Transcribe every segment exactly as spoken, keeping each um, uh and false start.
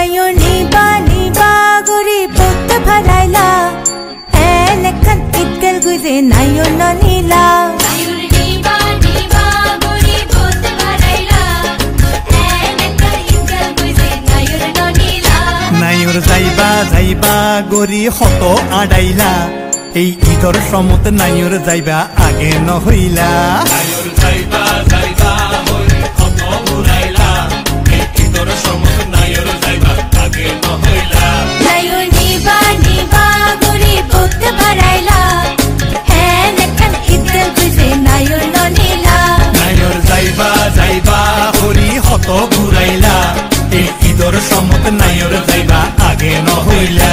nayo niba niba guri pot bharaila elekan itgal guze nayo nanila nayo niba niba guri pot bharaila elekan itgal guze nayo nanila nayo jaiba jaiba guri hoto adaila ei idor somot nayo jaiba age no hoila nayo jaiba jaiba guri hoto uraila ei idor somot nayo jaiba age no hoila nayo niba niba guri pot bharaila elekan itgal guze nayo nanila nayo jaiba jaiba guri hoto uraila ei idor somot nayo jaiba age no hoila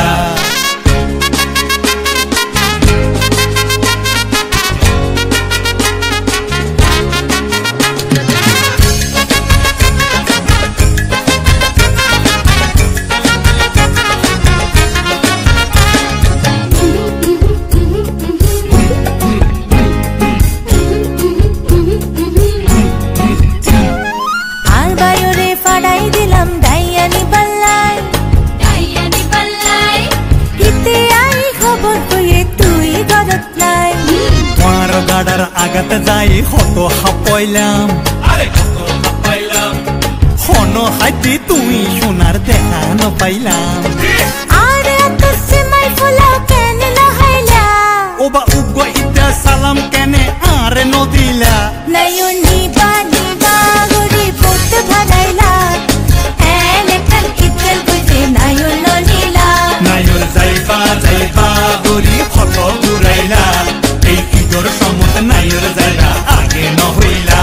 আগাতে যাই হত হাপাইলাম আরে কত হাপাইলাম হন Haiti তুই সোনার দেখা ন পাইলাম আরে এত সিমাই ফুলাও কেন না হাইলা ওবা উগো ইটা সালাম কেন আরে নদিলা নায়ো নিবা নিবা গরি পত ভালাইলা এলেকান ইতল বুঝে নায়ো নদিলা নায়ো যাইবা যাইবা গরি হত ঘুরাইলা এই ইদর সমত নায়ো যাইবা আগে ন হইলা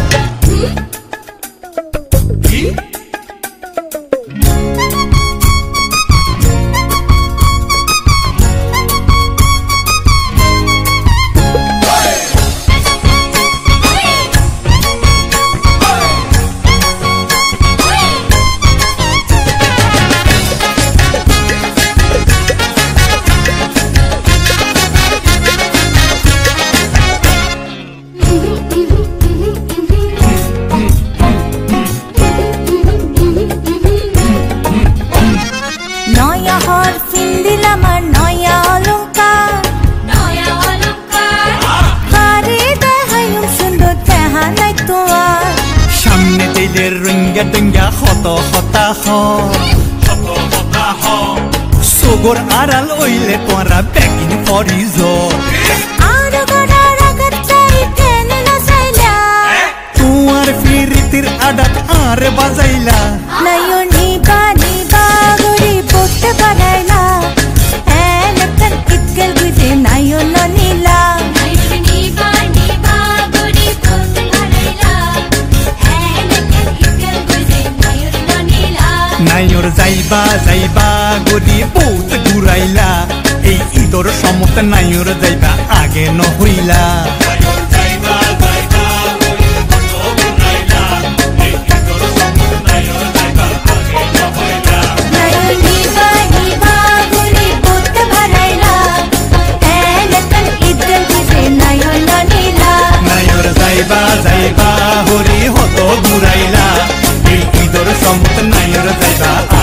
কি Sogor aral oile tora begging for his own. Aro gada ragat chai ten na saila. Tuar firitir adat are bazaila. Nayo niba niba gori pot bharaila. Elekan itgal guze nayo nanila. Nayo niba niba gori pot bharaila. Elekan itgal guze nayo nanila. Nayo jaiba jaiba gori pot ঘুরাইলা এই ইদর সমত নায়র যাইবা আগে ন হইলা নায়ো যাইবা যাইবা গরি হত ঘুরাইলা এই ইদর সমত নায়র যাইবা আগে ন হইলা নায়ো নিবা নিবা গরি পত ভরাইলা এলেকান ইদল গুজে নায়ো নানিলা নায়র যাইবা যাইবা গরি হত ঘুরাইলা এই ইদর সমত নায়র যাইবা